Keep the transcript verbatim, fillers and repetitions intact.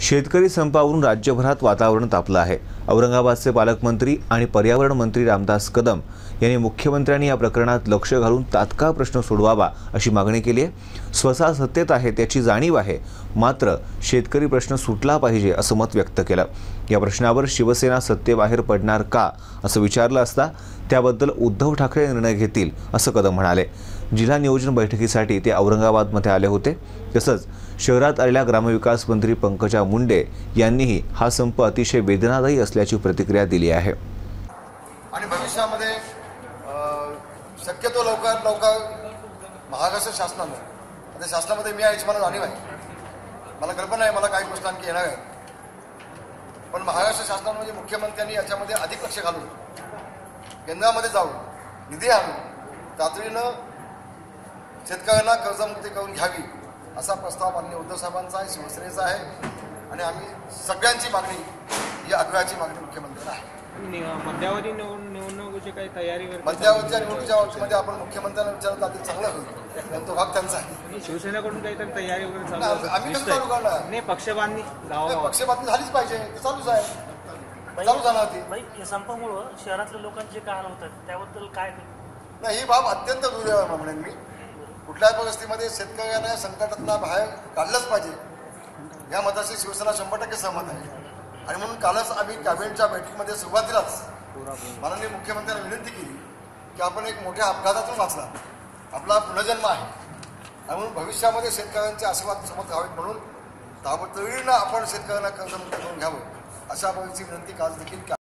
शेतकरी संपावरून राज्यभरात वातावरण तापलं आहे। औरंगाबादचे पालकमंत्री आणि पर्यावरण मंत्री रामदास कदम यांनी मुख्यमंत्र्यांनी या प्रकरणात लक्ष घालून तात्काळ प्रश्न सोडवावा अशी मागणी केली आहे। स्वतः सत्तेत आहे त्याची जाणीव आहे, मात्र शेतकरी प्रश्न सुटला पाहिजे असं मत व्यक्त केलं। या प्रश्नावर शिवसेना सत्तेबाहेर पडणार का असं विचारलं असता त्याबद्दल उद्धव ठाकरे निर्णय घेतील असं कदम म्हणाले। जिल्हा नियोजन बैठकीसाठी ते औरंगाबादमध्ये आले होते। तसंच शहरात आलेल्या ग्रामविकास मंत्री पंकजा मुंडे यांनीही हा संप अतिशय वेदनादायी असल्याची प्रतिक्रिया दिली आहे। आणि भविष्यामध्ये शक्यतो लवकर लवकर महाराष्ट्र शासनानं आता शासनामध्ये मी याची मला जाणीव आहे, मला कल्पना आहे मला काही गोष्टी आणखी येणार आहेत, पण महाराष्ट्र शासनानं म्हणजे मुख्यमंत्र्यांनी याच्यामध्ये अधिक लक्ष घालून केंद्रामध्ये जाऊन निधी आणून तातडीनं शेतकऱ्यांना कर्जमुक्ती करून घ्यावी असा प्रस्ताव माननीय उद्धव साहेबांचा आहे, शिवसेनेचा आहे आणि आम्ही सगळ्यांची मागणी ही आग्रहाची मागणी मुख्यमंत्र्यांना आहे। मध्यावधी निवडणुकीची काही तयारी मध्यावधीच्या निवडणुकीच्या बाबतीमध्ये आपण मुख्यमंत्र्यांना विचारलं तर चांगलं होईल, पण तो भाग त्यांचा आहे। शिवसेनेकडून काहीतरी तयारी वगैरे चालू आहे? आम्ही कसं चालू करणार? नाही, पक्षबांधणी पक्षबांधणी झालीच पाहिजे, ते चालूच आहे, चालू जाणार ती। या संपामुळं शहरातल्या लोकांचे काय हाल होतात त्याबद्दल काय नाही, ही बाब अत्यंत दुर्दैव आहे म्हणेन मी। कुठल्याही परिस्थितीमध्ये शेतकऱ्यांना संकटातून बाहेर काढलंच पाहिजे या मताशी शिवसेना शंभर टक्के सहमत आहे। आणि म्हणून कालच आम्ही कॅबिनेटच्या बैठकीमध्ये सुरुवातीलाच माननीय मुख्यमंत्र्यांना विनंती केली की आपण एक मोठ्या अपघातातून वाचला, आपला पुनर्जन्म आहे आणि म्हणून भविष्यामध्ये शेतकऱ्यांचे आशीर्वाद समोर घ्यावेत म्हणून ताबडतोबीनं आपण शेतकऱ्यांना कर्जमुक्त करून घ्यावं अशा प्रकारची विनंती काल देखील